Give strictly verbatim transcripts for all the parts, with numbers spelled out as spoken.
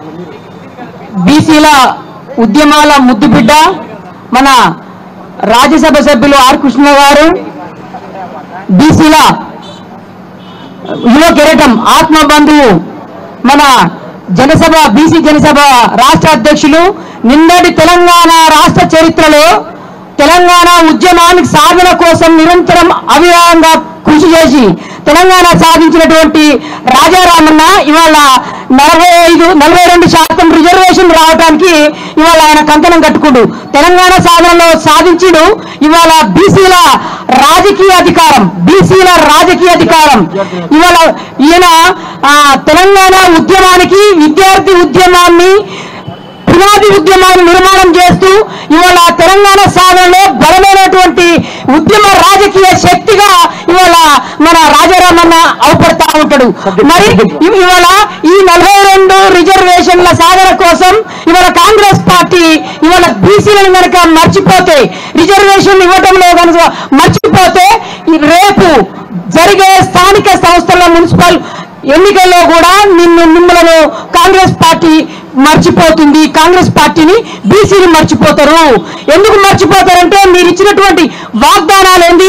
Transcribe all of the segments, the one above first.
బీసీల ఉద్యమాల ముద్దుబిడ్డ మన రాజ్యసభ సభ్యులు ఆర్ కృష్ణ గారు, బీసీల యువ కిరీటం ఆత్మ బంధువు మన జనసభ బీసీ జనసభ రాష్ట్ర అధ్యక్షులు, నిన్నటి తెలంగాణ రాష్ట్ర చరిత్రలో తెలంగాణ ఉద్యమానికి సాధన కోసం నిరంతరం అవిరామంగా కృషి చేసి తెలంగాణ సాధించినటువంటి రాజారామన్న ఇవాళ నలభై ఐదు నలభై రెండు శాతం రిజర్వేషన్ రావడానికి ఇవాళ ఆయన కంకణం కట్టుకుంటూ తెలంగాణ సాధనలో సాధించుడు ఇవాళ బీసీల రాజకీయ అధికారం బీసీల రాజకీయ అధికారం ఇవాళ ఈయన తెలంగాణ ఉద్యమానికి విద్యార్థి ఉద్యమాన్ని పునాది ఉద్యమాన్ని నిర్మాణం చేస్తూ ఇవాళ తెలంగాణ సాధనలో బలమైనటువంటి ఉద్యమ రాజకీయ శక్తిగా ఇవాళ మన రాజారామన్న అవపడతా ఉంటాడు. మరి ఇవాళ ఈ నలభై రెండు రిజర్వేషన్ల సాధన కోసం ఇవాళ కాంగ్రెస్ పార్టీ ఇవాళ బీసీలను కనుక మర్చిపోతే, రిజర్వేషన్ ఇవ్వడంలో కనుక మర్చిపోతే రేపు జరిగే స్థానిక సంస్థల మున్సిపల్ ఎన్నికల్లో కూడా నిన్ను మిమ్మలను కాంగ్రెస్ పార్టీ మర్చిపోతుంది. కాంగ్రెస్ పార్టీని బీసీలు మర్చిపోతారు. ఎందుకు మర్చిపోతారంటే మీరు ఇచ్చినటువంటి వాగ్దానాలు ఏంది,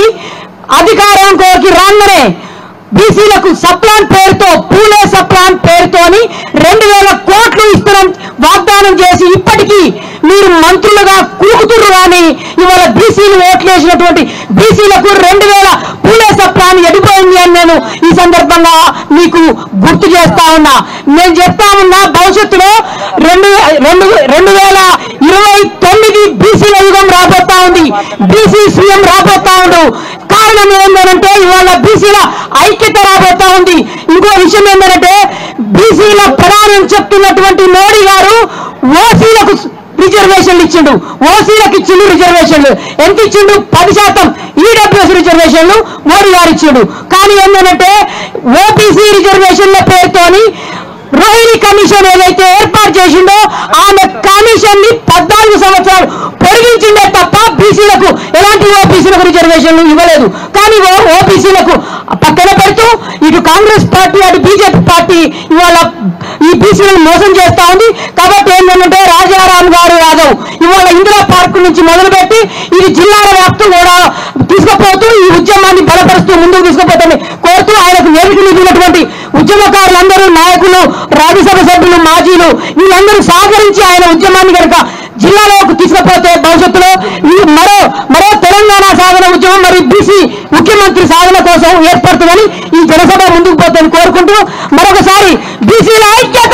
అధికారంలోకి రాగానే బీసీలకు సప్లాన్ పేరుతో పూలే సప్లాన్ పేరుతోని రెండు వేల కోట్లు ఇస్తున్నాం వాగ్దానం చేసి ఇప్పటికీ మీరు మంత్రులుగా కూకుతురు కానీ ఇవాళ బీసీలు ఓట్లు వేసినటువంటి బీసీలకు రెండు వేల పూలే సప్లాన్ ఎడిపోయింది అని నేను ఈ సందర్భంగా మీకు గుర్తు చేస్తా ఉన్నా. నేను చెప్తా ఉన్నా భవిష్యత్తులో రెండు రెండు రెండు వేల ఇరవై తొమ్మిది బీసీల యుగం రాబోతా ఉంది. బీసీ సీఎం రాబోతా ఉండు. కారణం ఏంటంటే ఇవాళ బీసీల ఐక్యత రాబోతా ఉంది. ఇంకో విషయం ఏంటంటే బీసీల ప్రధానం చెప్తున్నటువంటి మోడీ గారు ఓసీలకు రిజర్వేషన్లు ఇచ్చిండు. ఓసీలకు ఇచ్చిండు రిజర్వేషన్లు. ఎంత ఇచ్చిండు? పది శాతం ఈడబ్ల్యూఎస్ రిజర్వేషన్లు మోడీ గారు ఇచ్చిండు. కానీ ఏంటంటే ఓబీసీ రిజర్వేషన్ల పేరుతోని రోహిణి కమిషన్ ఏదైతే ఏర్పాటు చేసిండో ఆమె కమిషన్ ని పద్నాలుగు సంవత్సరాలు పొడిగించిండే తప్ప బీసీలకు ఎలాంటి ఓబీసీలకు రిజర్వేషన్లు ఇవ్వలేదు. కానీ ఓబీసీలకు పక్కన పెడుతూ ఇటు కాంగ్రెస్ పార్టీ అటు బీజేపీ పార్టీ ఇవాళ ఈ బీసీలను మోసం చేస్తా ఉంది. కాబట్టి ఏంటంటే రాజారాం గారు యాదవ్ ఇవాళ ఇందిరా పార్క్ నుంచి మొదలుపెట్టి ఇది జిల్లాల వ్యాప్తం కూడా తీసుకుపోతూ ఈ ఉద్యమాన్ని బలపరుస్తూ ముందుకు తీసుకుపోతామని కోరుతూ ఆయనకు వేదిక మిగిలినటువంటి ఉద్యమకారులందరూ, నాయకులు, రాజ్యసభ సభ్యులు, మాజీలు వీళ్ళందరూ సహకరించి ఆయన ఉద్యమాన్ని కనుక జిల్లాలోకి తీసుకుపోతే భవిష్యత్తులో మరో మరో తెలంగాణ సాధన ఉద్యమం మరి బీసీ ముఖ్యమంత్రి సాధన కోసం ఏర్పడుతుందని ఈ జనసభ ముందుకు పోతుందని కోరుకుంటూ మరొకసారి బీసీల ఐక్యత.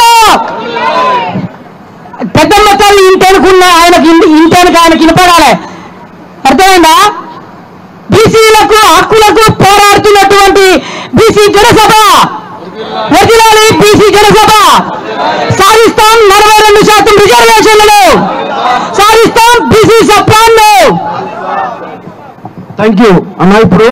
పెద్దమ్మ తల్లి ఇంటెనుకున్న ఆయనకి ఇంటెనక ఆయనకి వినపడాలి. అర్థమైందా? బీసీలకు హక్కులకు పోరాడుతున్నటువంటి బీసీ జనసభ వదిలాలి. బీసీ జనసభ సాధిస్తాం. నలభై రెండు శాతం రిజర్వేషన్లను సాధిస్తాం. బీసీ సప్లాన్లు. థ్యాంక్ యూ అన్న. ఇప్పుడు